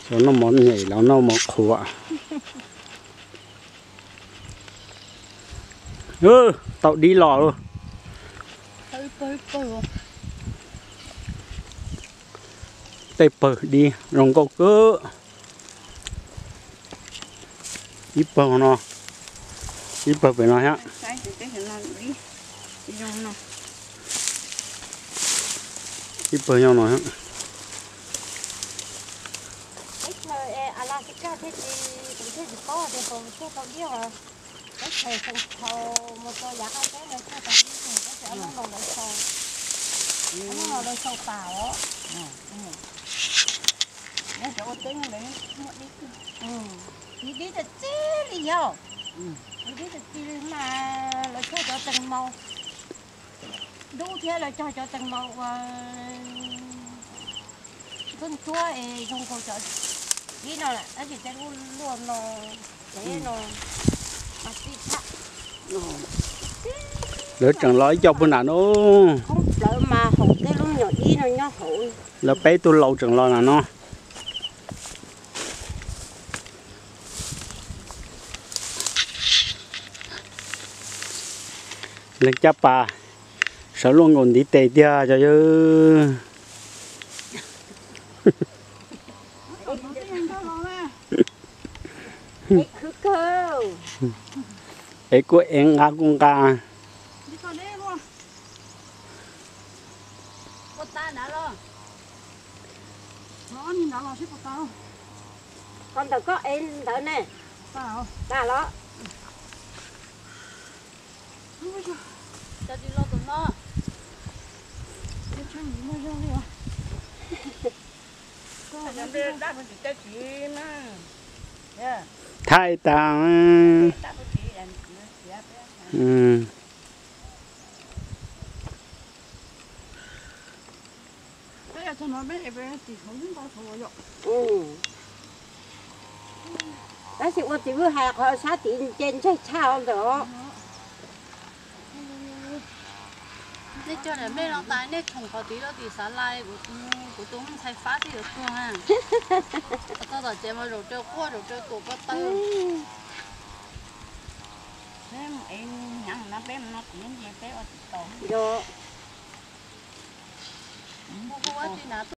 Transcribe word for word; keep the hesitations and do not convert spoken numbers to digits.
cho nó món nhảy nó nó món khổ ạ. Ừ, tao đi lò luôn. Tây bờ đi, rong câu cứ ít bờ nó, ít bờ về nó ha. Ít bờ nhau nó ha. Cái thầy không thầu một cái giá cao cái này cái tao biết rồi cái sẽ nó đầu lại sầu nó đầu lại sầu tàu á nó chỗ cái nó lấy nó đi ừ đi đi thật chứ đi vô đi đi thật chứ mà lại cho cho từng màu đủ thế là cho cho từng màu con chua ấy không có cho đi nào là anh chỉ sẽ luôn luôn nó để nó Lỡ chẳng nói cho bên nào nó không lỡ mà hột cái lúa nhỏ đi nó nhỏ hụi lỡ bé tôi lâu chẳng lo là nó lên chấp à sợ luôn còn đi tè tia cho chứ cái khứ cơ ấy của em ngã cũng ca đi con đi luôn con ta đã lo nó nhìn đã lo xếp con ta con đừng có em đỡ nè ta ta lo cho đi lo tụi nó cho nghỉ mua vô đi à con đi đáp ứng cái chuyện mà thay ta ừ cho nó bé bé thì không có thua rồi. Ừ. Đó thì tôi chỉ vừa hạt họ sát tiền trên chơi sao đó. Nên cho nên mấy lòng tài nên trồng có tí đó thì xả lại của của tôi không thay phá thì được luôn ha. Tao đã chơi mà rồi chơi qua rồi chơi tổ bắt tay. Em em nhắn nó bé nó tiếng gì bé ở tổ. Rồi. Không có gì nào